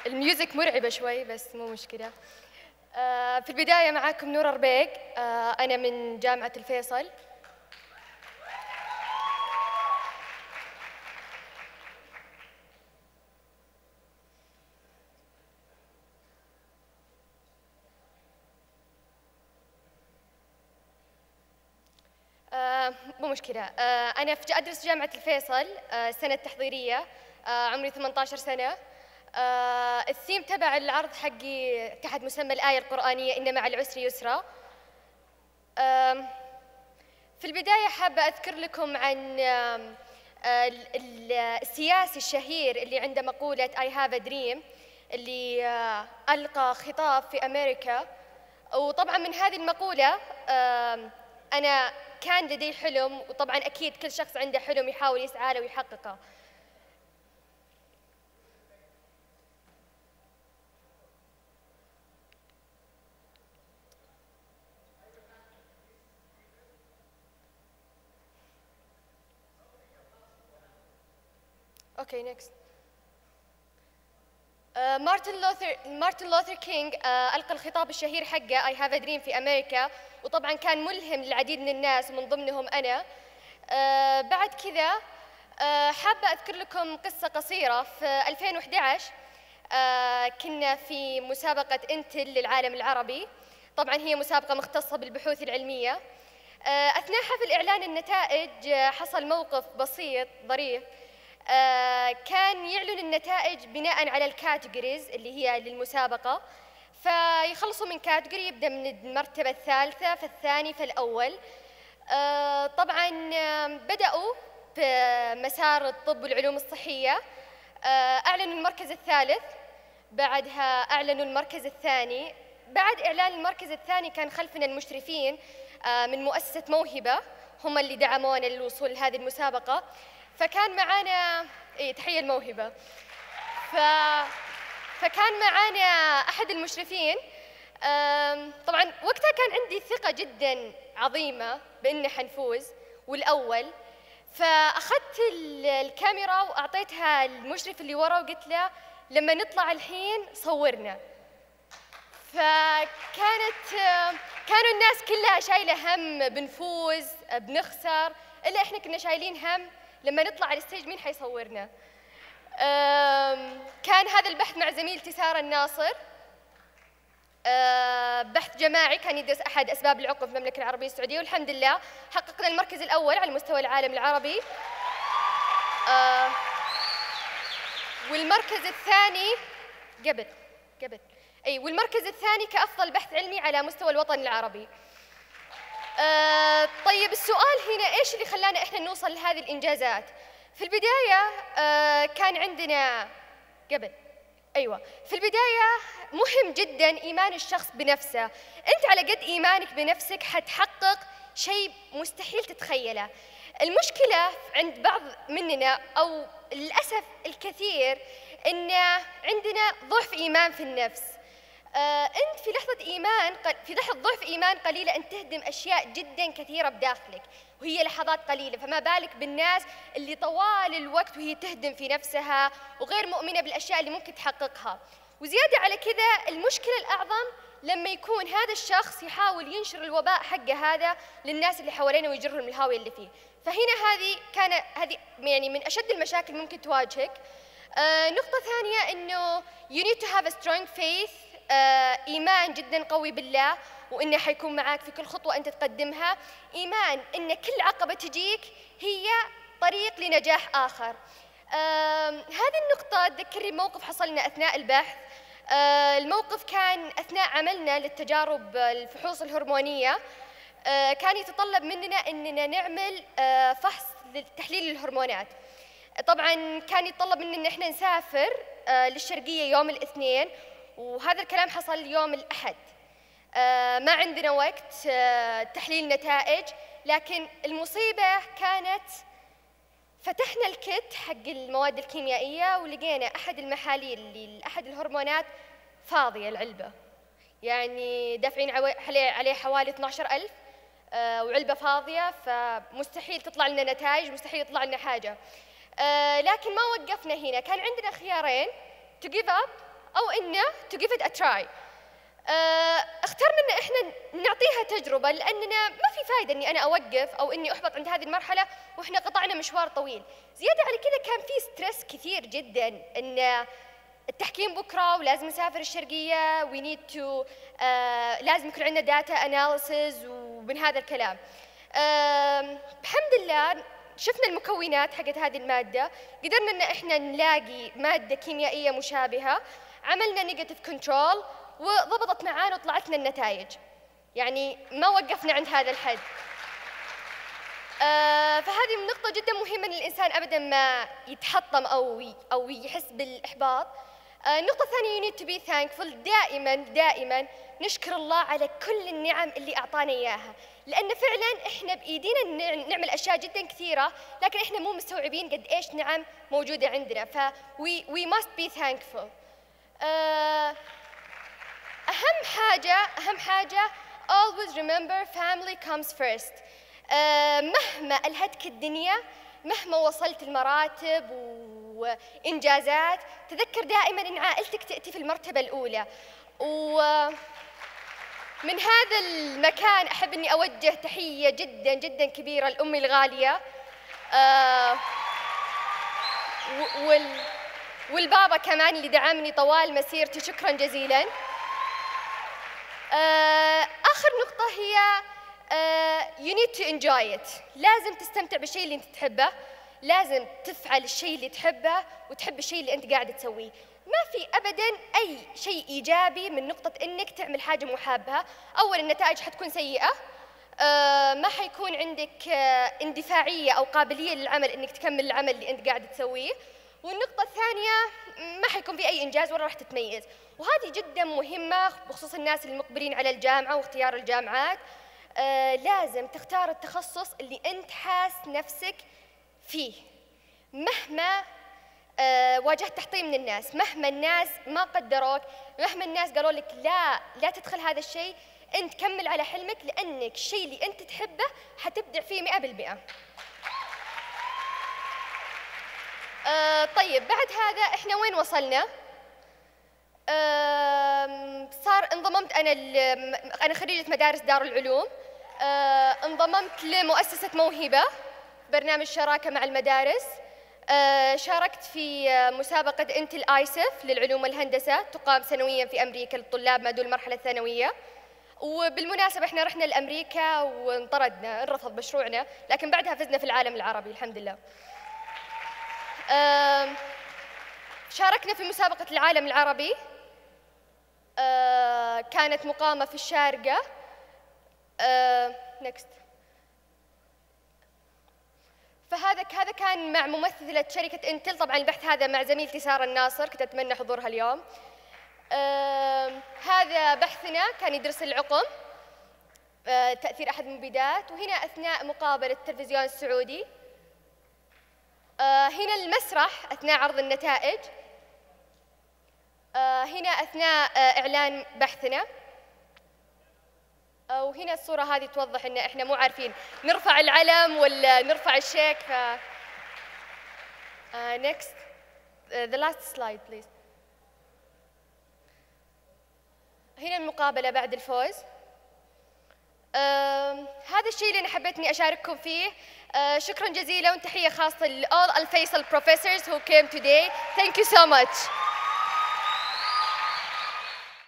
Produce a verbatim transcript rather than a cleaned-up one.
الميوزك مرعبة شوي بس مو مشكلة. آه في البداية معاكم نورة الربيق، آه أنا من جامعة الفيصل. آه مو مشكلة. آه أنا في أدرس جامعة الفيصل، آه سنة تحضيرية، آه عمري ثمانية عشر سنة. آه الثيم تبع العرض حقي تحت مسمى الآية القرآنية إن مع العسر يسرا. آه في البداية حابة أذكر لكم عن آه السياسي الشهير اللي عنده مقولة I have a dream، اللي آه ألقى خطاب في أمريكا. وطبعا من هذه المقولة آه أنا كان لدي حلم، وطبعا أكيد كل شخص عنده حلم يحاول يسعى له ويحققه. اوكي نيكست. مارتن لوثر مارتن لوثر كينج آه ألقى الخطاب الشهير حقه I have a dream في أمريكا، وطبعا كان ملهم للعديد من الناس ومن ضمنهم أنا. آه بعد كذا آه حابة أذكر لكم قصة قصيرة. في ألفين وأحد عشر آه كنا في مسابقة انتل للعالم العربي، طبعا هي مسابقة مختصة بالبحوث العلمية. آه أثناء حفل إعلان النتائج آه حصل موقف بسيط ظريف. آه كان يعلن النتائج بناء على الكاتيجوريز اللي هي للمسابقة، فيخلصوا من كاتيجوري يبدأ من المرتبة الثالثة فالثاني فالأول. آه طبعا آه بدأوا بمسار الطب والعلوم الصحية. آه أعلنوا المركز الثالث، بعدها أعلنوا المركز الثاني. بعد إعلان المركز الثاني كان خلفنا المشرفين آه من مؤسسة موهبة، هم اللي دعمونا للوصول لهذه المسابقة. فكان معانا إيه تحية الموهبة. ف... فكان معانا أحد المشرفين. طبعا وقتها كان عندي ثقة جدا عظيمة بأننا حنفوز والأول. فأخذت الكاميرا وأعطيتها المشرف اللي ورا وقلت له لما نطلع الحين صورنا. فكانت كانوا الناس كلها شايلة هم بنفوز بنخسر، إلا إحنا كنا شايلين هم لما نطلع على الستيج مين حيصورنا. كان هذا البحث مع زميلتي سارة الناصر، بحث جماعي كان يدرس أحد أسباب العقم في المملكة العربية السعودية، والحمد لله حققنا المركز الأول على مستوى العالم العربي. والمركز الثاني قبل قبل أي والمركز الثاني كأفضل بحث علمي على مستوى الوطن العربي. آه طيب السؤال هنا إيش اللي خلانا إحنا نوصل لهذه الإنجازات؟ في البداية آه كان عندنا قبل أيوة في البداية مهم جدا إيمان الشخص بنفسه. أنت على قد إيمانك بنفسك حتحقق شيء مستحيل تتخيله. المشكلة عند بعض مننا أو للأسف الكثير إن عندنا ضعف إيمان في النفس. آه، أنت في لحظة إيمان في لحظة ضعف إيمان قليلة أن تهدم أشياء جدا كثيرة بداخلك، وهي لحظات قليلة، فما بالك بالناس اللي طوال الوقت وهي تهدم في نفسها وغير مؤمنة بالأشياء اللي ممكن تحققها. وزيادة على كذا المشكلة الأعظم لما يكون هذا الشخص يحاول ينشر الوباء حقه هذا للناس اللي حوالينه ويجرهم الهاوية اللي فيه. فهنا هذه كان هذه يعني من أشد المشاكل ممكن تواجهك. آه، نقطة ثانية إنه you need to have a strong faith، آه، إيمان جدا قوي بالله وإنه حيكون معاك في كل خطوة أنت تقدمها. إيمان إن كل عقبة تجيك هي طريق لنجاح آخر. آه، هذه النقطة تذكرني موقف حصلنا أثناء البحث. آه، الموقف كان أثناء عملنا للتجارب الفحوص الهرمونية. آه، كان يتطلب مننا أننا نعمل آه، فحص لتحليل الهرمونات. طبعا كان يتطلب مننا أن احنا نسافر آه، للشرقية يوم الاثنين، وهذا الكلام حصل يوم الأحد. آه، ما عندنا وقت آه، تحليل نتائج، لكن المصيبة كانت فتحنا الكت حق المواد الكيميائية ولقينا أحد المحاليل لأحد الهرمونات فاضية العلبة، يعني دافعين عليه حوالي اثني عشر ألف آه، وعلبة فاضية، فمستحيل تطلع لنا نتائج، مستحيل يطلع لنا حاجة. آه، لكن ما وقفنا هنا، كان عندنا خيارين: to give up أو إنه to give it a try. اخترنا إن إحنا نعطيها تجربة لأننا ما في فايدة إني أنا أوقف أو إني أحبط عند هذه المرحلة وإحنا قطعنا مشوار طويل. زيادة على كذا كان في ستريس كثير جدا إن التحكيم بكرة ولازم نسافر الشرقية we need to uh, لازم يكون عندنا داتا أناليسز ومن هذا الكلام. uh, بحمد الله شفنا المكونات حقت هذه المادة، قدرنا إن إحنا نلاقي مادة كيميائية مشابهة، عملنا نيجاتيف كنترول وضبطت معانا وطلعت لنا النتائج. يعني ما وقفنا عند هذا الحد. آه فهذه نقطة جدا مهمة إن الإنسان أبدا ما يتحطم أو أو يحس بالإحباط. آه النقطة الثانية you need to be thankful. دائما دائما نشكر الله على كل النعم اللي أعطانا إياها، لأن فعلا إحنا بإيدينا نعمل أشياء جدا كثيرة لكن إحنا مو مستوعبين قد إيش نعم موجودة عندنا. ف we, we must be thankful. آه أهم حاجة أهم حاجة always remember family comes first. آه مهما ألهتك الدنيا، مهما وصلت المراتب وإنجازات، تذكر دائما أن عائلتك تأتي في المرتبة الأولى. ومن هذا المكان أحب أني أوجه تحية جدا جدا كبيرة لأمي الغالية آه وال والبابا كمان اللي دعمني طوال مسيرتي، شكرا جزيلا. آه آخر نقطة هي uh, you need to enjoy it. لازم تستمتع بالشيء اللي أنت تحبه، لازم تفعل الشيء اللي تحبه وتحب الشيء اللي أنت قاعد تسويه. ما في أبداً أي شيء إيجابي من نقطة إنك تعمل حاجة محابها. أولاً النتائج حتكون سيئة، uh, ما حيكون عندك uh, اندفاعية أو قابلية للعمل إنك تكمل العمل اللي أنت قاعد تسويه. والنقطة الثانية ما حيكون في أي إنجاز ولا راح تتميز، وهذه جدا مهمة بخصوص الناس المقبلين على الجامعة واختيار الجامعات. آه لازم تختار التخصص اللي أنت حاس نفسك فيه، مهما آه واجهت تحطيم من الناس، مهما الناس ما قدروك، مهما الناس قالوا لك لا لا تدخل هذا الشيء، أنت كمل على حلمك لأنك الشيء اللي أنت تحبه حتبدع فيه مئة بالمئة. آه طيب بعد هذا إحنا وين وصلنا؟ آه صار انضممت أنا أنا خريجة مدارس دار العلوم. آه انضممت لمؤسسة موهبة، برنامج شراكة مع المدارس. آه شاركت في مسابقة انتل ايسف للعلوم والهندسة، تقام سنويا في أمريكا للطلاب ما دون المرحلة الثانوية. وبالمناسبة إحنا رحنا لأمريكا وانطردنا، انرفض مشروعنا، لكن بعدها فزنا في العالم العربي الحمد لله. آه شاركنا في مسابقة العالم العربي، آه كانت مقامة في الشارقة. آه نكست. فهذا هذا كان مع ممثلة شركة انتل، طبعا البحث هذا مع زميلتي سارة الناصر، كنت أتمنى حضورها اليوم. آه هذا بحثنا كان يدرس العقم، آه تأثير أحد المبيدات. وهنا أثناء مقابلة التلفزيون السعودي. آه هنا المسرح أثناء عرض النتائج. آه هنا أثناء آه إعلان بحثنا. آه وهنا الصورة هذه توضح إن إحنا مو عارفين نرفع العلم ولا نرفع الشيك. ف آه next uh, the last slide please. هنا المقابلة بعد الفوز. آه هذا الشيء اللي أنا حبيت إني أشارككم فيه. آه شكراً جزيلاً وتحية خاصة ل all الفيصل professors who came today. Thank you so much.